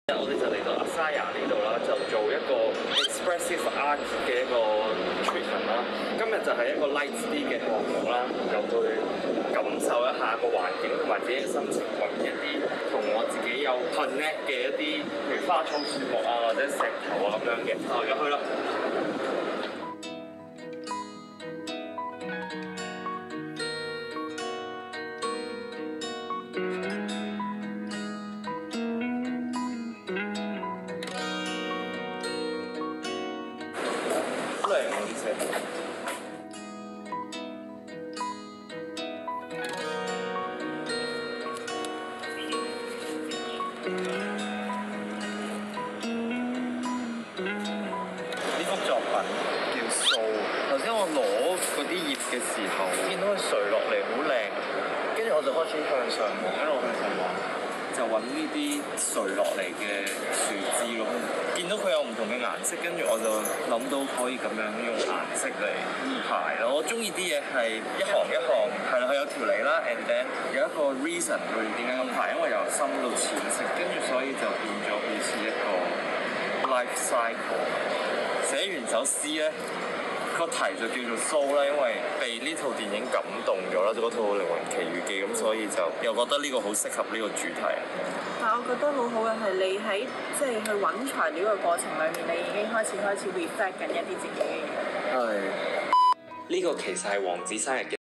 我哋就嚟到 Asaya 呢度啦，就做一個 expressive art 嘅一個 treatment 啦。今日就係一個 light 啲嘅項目啦，就去感受一下個環境同埋自己嘅心情，揾一啲同我自己有 connect 嘅一啲，譬如花草樹木啊，或者石頭啊咁樣嘅。入去啦。靚啊啲石頭。呢幅作品叫掃。頭先我攞嗰啲葉嘅時候，見到佢垂落嚟好靚，跟住我就開始向上望，一路向上望，就揾呢啲垂落嚟嘅樹枝咯。見到佢有唔同嘅顏色，跟住我就諗到可以咁樣用顏色嚟排咯。我中意啲嘢係一行一行，係啦，佢有條理啦 ，and then 有一個 reason 佢點解咁排，因為由深到淺色，跟住所以就變咗好似一個 life cycle。寫完首詩咧，個題就叫做 Soul 啦，因為被呢套電影感動咗啦，嗰套《靈魂奇遇記》咁，所以就又覺得呢個好適合呢個主題。 但我覺得好好嘅係你喺即係去揾材料嘅過程裏面，你已經開始 reflect 緊一啲自己嘅嘢。 係。呢個其實係王子生日嘅。